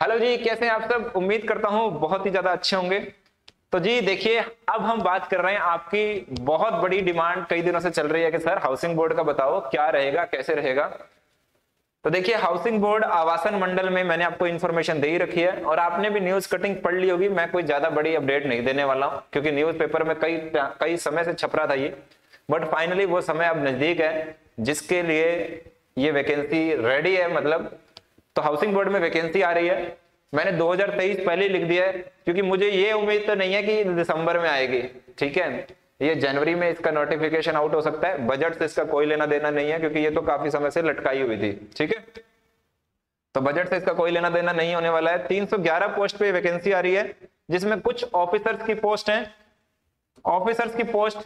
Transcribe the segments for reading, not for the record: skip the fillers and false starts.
Hello जी, कैसे हैं आप सब। उम्मीद करता हूं बहुत ही ज्यादा अच्छे होंगे। तो जी देखिए, अब हम बात कर रहे हैं, आपकी बहुत बड़ी डिमांड कई दिनों से चल रही है कि सर हाउसिंग बोर्ड का बताओ क्या रहेगा, कैसे रहेगा। तो देखिए, हाउसिंग बोर्ड आवासन मंडल में मैंने आपको इन्फॉर्मेशन दे ही रखी है और आपने भी न्यूज कटिंग पढ़ ली होगी। मैं कोई ज्यादा बड़ी अपडेट नहीं देने वाला हूं क्योंकि न्यूज पेपर में कई कई समय से छप रहा था ये, बट फाइनली वो समय अब नजदीक है जिसके लिए ये वैकेंसी रेडी है। मतलब तो हाउसिंग बोर्ड में वैकेंसी आ रही है। मैंने 2023 पहले ही लिख दिया है क्योंकि मुझे ये उम्मीद तो नहीं है कि दिसंबर में आएगी। ठीक है, ये जनवरी में इसका नोटिफिकेशन आउट हो सकता है। बजट से इसका कोई लेना देना नहीं है क्योंकि ये तो काफी समय से लटकाई हुई थी। ठीक है, तो बजट से इसका कोई लेना देना नहीं होने वाला है। 311 पोस्ट पे वैकेंसी आ रही है जिसमें कुछ ऑफिसर्स की पोस्ट है। ऑफिसर्स की पोस्ट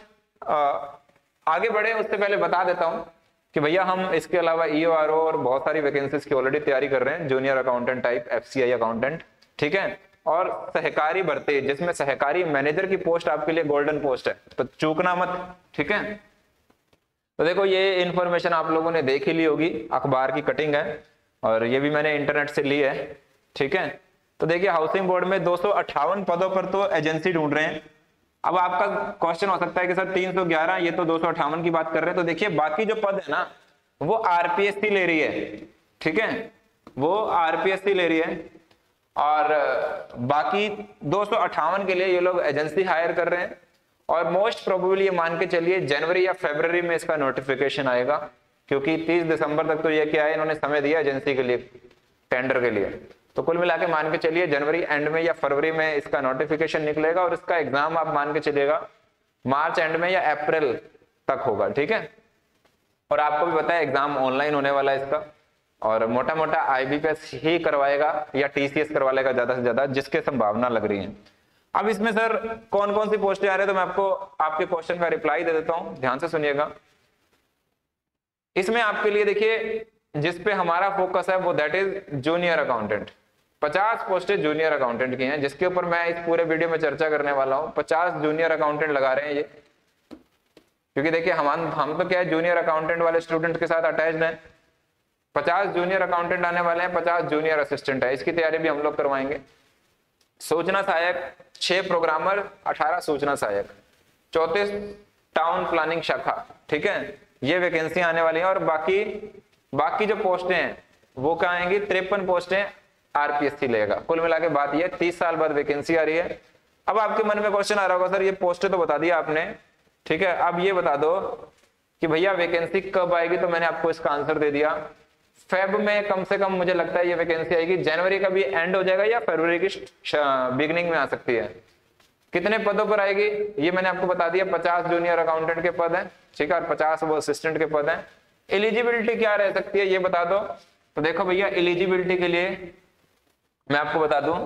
आगे बढ़े उससे पहले बता देता हूं कि भैया हम इसके अलावा ईओआरओ और बहुत सारी वैकेंसीज की ऑलरेडी तैयारी कर रहे हैं। Junior accountant type, FCI accountant, ठीक है, और सहकारी भर्ती जिसमें सहकारी मैनेजर की पोस्ट आपके लिए गोल्डन पोस्ट है, तो चूकना मत। ठीक है, तो देखो ये इंफॉर्मेशन आप लोगों ने देख ही ली होगी, अखबार की कटिंग है और ये भी मैंने इंटरनेट से ली है। ठीक है, तो देखिए हाउसिंग बोर्ड में 258 पदों पर तो एजेंसी ढूंढ रहे हैं। अब आपका क्वेश्चन हो सकता है कि सर 311, ये तो 258 की बात कर रहे हैं। तो देखिए बाकी जो पद है ना वो आरपीएससी ले रही है। ठीक है, वो आरपीएससी ले रही है और बाकी 258 के लिए ये लोग एजेंसी हायर कर रहे हैं और मोस्ट प्रोबेबली ये मान के चलिए जनवरी या फरवरी में इसका नोटिफिकेशन आएगा क्योंकि 30 दिसंबर तक तो ये क्या है, इन्होंने समय दिया एजेंसी के लिए, टेंडर के लिए। तो कुल मिला के मान के चलिए जनवरी एंड में या फरवरी में इसका नोटिफिकेशन निकलेगा और इसका एग्जाम आप मान के चलिएगा मार्च एंड में या अप्रैल तक होगा। ठीक है, और आपको भी पता है एग्जाम ऑनलाइन होने वाला है इसका, और मोटा मोटा आईबीपीएस ही करवाएगा या टीसीएस करवा लेगा ज्यादा से ज्यादा, जिसके संभावना लग रही है। अब इसमें सर कौन कौन सी पोस्टें आ रही है, तो मैं आपको आपके क्वेश्चन का रिप्लाई दे देता हूं, ध्यान से सुनिएगा। इसमें आपके लिए देखिए जिसपे हमारा फोकस है वो दैट इज जूनियर अकाउंटेंट। 50 पोस्टें जूनियर अकाउंटेंट की हैं जिसके ऊपर मैं इस पूरे वीडियो में चर्चा करने वाला हूं। 50 जूनियर अकाउंटेंट लगा रहे हैं ये, क्योंकि देखिए हम तो क्या है, जूनियर अकाउंटेंट वाले स्टूडेंट के साथ अटैच्ड हैं। 50 जूनियर अकाउंटेंट आने वाले हैं, 50 जूनियर असिस्टेंट है, इसकी तैयारी भी हम लोग करवाएंगे। सूचना सहायक 6 प्रोग्रामर, 18 सूचना सहायक, 34 टाउन प्लानिंग शाखा। ठीक है, ये वैकेंसी आने वाली है और बाकी जो पोस्टें हैं वो क्या आएंगी, 53 पोस्टें आरपीएससी लेगा। कुल मिला के बात ये 30 साल बाद वैकेंसी आ रही है। अब आपके मन में क्वेश्चन आ रहा होगा, सर ये पोस्टें तो बता दिया आपने, ठीक है, अब ये बता दो कि भैया वैकेंसी कब आएगी। तो मैंने आपको इसका आंसर दे दिया, फेब में कम से कम मुझे लगता है ये वैकेंसी आएगी। जनवरी का भी एंड हो जाएगा या फरवरी की बिगनिंग में आ सकती है। कितने पदों पर आएगी ये मैंने आपको बता दिया, 50 जूनियर अकाउंटेंट के पद हैं, ठीक है, और 50 वो असिस्टेंट के पद हैं। एलिजिबिलिटी क्या रह सकती है ये बता दो। तो देखो भैया एलिजिबिलिटी के लिए मैं आपको बता दूं,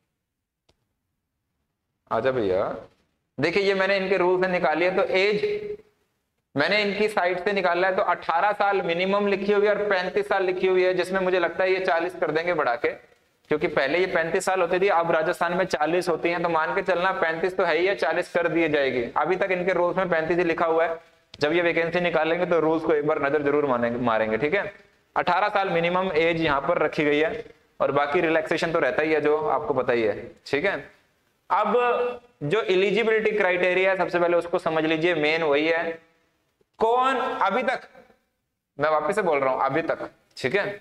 आजा भैया, देखिए ये मैंने इनके रूल से निकाली है। तो एज मैंने इनकी साइट से निकाला है, तो 18 साल मिनिमम लिखी हुई है और 35 साल लिखी हुई है, जिसमें मुझे लगता है ये 40 कर देंगे बढ़ा के, क्योंकि पहले ये 35 साल होती थी, अब राजस्थान में 40 होती हैं। तो मान के चलना 35 तो है ही है, 40 कर दिए जाएगी। अभी तक इनके रूल्स में 35 ही लिखा हुआ है। जब ये वैकेंसी निकालेंगे तो रूल्स को एक बार नजर जरूर मारेंगे। ठीक है, 18 साल मिनिमम एज यहाँ पर रखी गई है और बाकी रिलैक्सेशन तो रहता ही है जो आपको पता ही है। ठीक है, अब जो एलिजिबिलिटी क्राइटेरिया है सबसे पहले उसको समझ लीजिए, मेन वही है कौन अभी तक, मैं वापस से बोल रहा हूं अभी तक, ठीक है,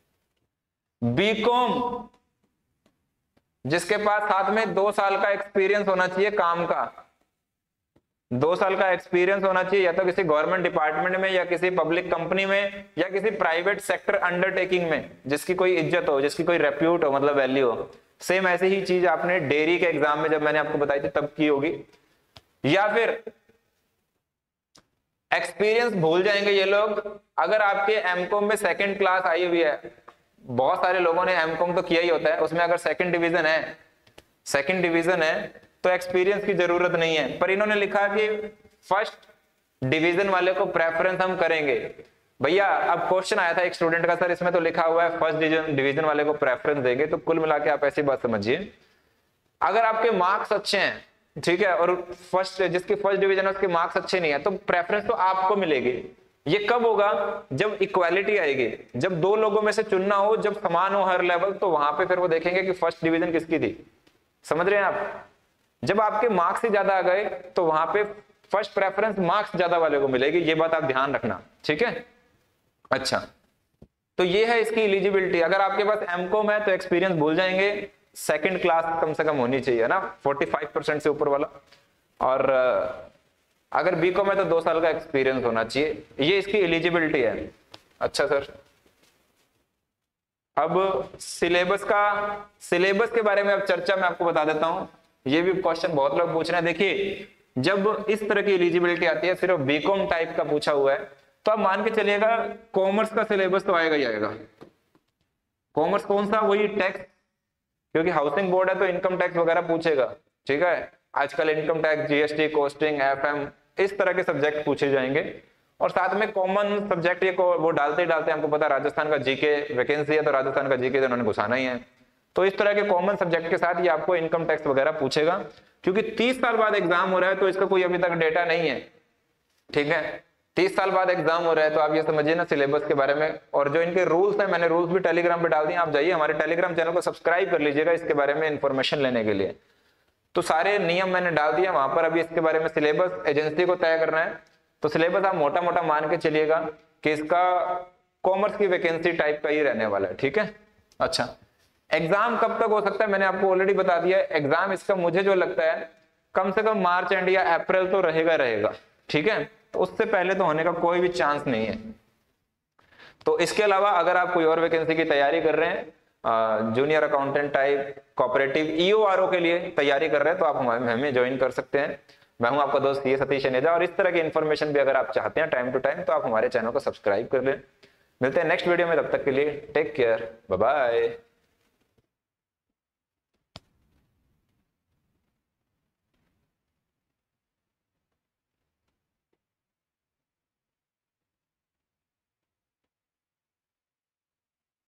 बीकॉम जिसके पास साथ में 2 साल का एक्सपीरियंस होना चाहिए काम का, 2 साल का एक्सपीरियंस होना चाहिए, या तो किसी गवर्नमेंट डिपार्टमेंट में या किसी पब्लिक कंपनी में या किसी प्राइवेट सेक्टर अंडरटेकिंग में जिसकी कोई इज्जत हो, जिसकी कोई रेप्यूट हो, मतलब वैल्यू हो। सेम ऐसी ही चीज आपने डेयरी के एग्जाम में जब मैंने आपको बताई थी तब की होगी। या फिर एक्सपीरियंस भूल जाएंगे ये लोग अगर आपके एमकॉम में सेकंड क्लास आई हुई है। बहुत सारे लोगों ने एमकॉम तो किया ही होता है, उसमें अगर सेकंड डिवीजन है तो एक्सपीरियंस की जरूरत नहीं है। पर इन्होंने लिखा कि फर्स्ट डिवीजन वाले को प्रेफरेंस हम करेंगे। भैया अब क्वेश्चन आया था एक स्टूडेंट का, सर इसमें तो लिखा हुआ है फर्स्ट डिवीजन वाले को प्रेफरेंस देंगे। तो कुल मिला के आप ऐसी बात समझिए, अगर आपके मार्क्स अच्छे हैं, ठीक है, और जिसकी फर्स्ट डिवीजन है उसके मार्क्स अच्छे नहीं है, तो प्रेफरेंस तो आपको मिलेगी। ये कब होगा? जब इक्वालिटी आएगी, जब दो लोगों में से चुनना हो, जब समान हो हर लेवल, तो वहां पे फिर वो देखेंगे कि फर्स्ट डिवीजन किसकी थी। समझ रहे हैं आप? जब आपके मार्क्स ही ज्यादा आ गए तो वहां पे फर्स्ट प्रेफरेंस मार्क्स ज्यादा वाले को मिलेगी, ये बात आप ध्यान रखना, ठीक है। अच्छा, तो ये है इसकी एलिजिबिलिटी। अगर आपके पास एमकॉम है तो एक्सपीरियंस भूल जाएंगे, सेकंड क्लास कम से कम होनी चाहिए ना, 45% से ऊपर वाला। और अगर बीकॉम है तो 2 साल का एक्सपीरियंस होना चाहिए, ये इसकी एलिजिबिलिटी है। अच्छा सर, अब सिलेबस के बारे में अब चर्चा मैं आपको बता देता हूं। ये भी क्वेश्चन बहुत लोग पूछ रहे हैं। देखिए, जब इस तरह की एलिजिबिलिटी आती है, सिर्फ बीकॉम टाइप का पूछा हुआ है, तो आप मान के चलिएगा कॉमर्स का सिलेबस तो आएगा ही आएगा। कॉमर्स कौन सा? वही टैक्स, क्योंकि हाउसिंग बोर्ड है तो इनकम टैक्स वगैरह पूछेगा, ठीक है। आजकल income tax, GST, costing, FM, इस तरह के सब्जेक्ट पूछे जाएंगे। और साथ में कॉमन सब्जेक्ट ये वो डालते ही डालते, हमको पता राजस्थान का जीके वैकेंसी है, तो राजस्थान का जीके तो उन्होंने घुसाना ही है। तो इस तरह के कॉमन सब्जेक्ट के साथ ये आपको इनकम टैक्स वगैरह पूछेगा, क्योंकि 30 साल बाद एग्जाम हो रहा है तो इसका कोई अभी तक डेटा नहीं है, ठीक है। 30 साल बाद एग्जाम हो रहा है तो आप ये समझिए ना सिलेबस के बारे में। और जो इनके रूल्स हैं, मैंने रूल्स भी टेलीग्राम पे डाल दिए, आप जाइए हमारे टेलीग्राम चैनल को सब्सक्राइब कर लीजिएगा इसके बारे में इंफॉर्मेशन लेने के लिए। तो सारे नियम मैंने डाल दिए वहां पर। अभी इसके बारे में सिलेबस एजेंसी को तय करना है, तो सिलेबस आप मोटा मोटा मान के चलिएगा कि इसका कॉमर्स की वैकेंसी टाइप का ही रहने वाला है, ठीक है। अच्छा, एग्जाम कब तक हो सकता है मैंने आपको ऑलरेडी बता दिया है। एग्जाम इसका मुझे जो लगता है कम से कम मार्च एंड या अप्रैल तो रहेगा, ठीक है। तो उससे पहले तो होने का कोई भी चांस नहीं है। तो इसके अलावा अगर आप कोई और वैकेंसी की तैयारी कर रहे हैं, junior accountant type, cooperative, EO RO के लिए तैयारी कर रहे हैं, तो आप हमें ज्वाइन कर सकते हैं। मैं हूं आपका दोस्त ये सतीश जनेजा, और इस तरह की इन्फॉर्मेशन भी अगर आप चाहते हैं टाइम टू टाइम, तो आप हमारे चैनल को सब्सक्राइब कर लें। मिलते हैं नेक्स्ट वीडियो में, तब तक के लिए टेक केयर, बाय बाय।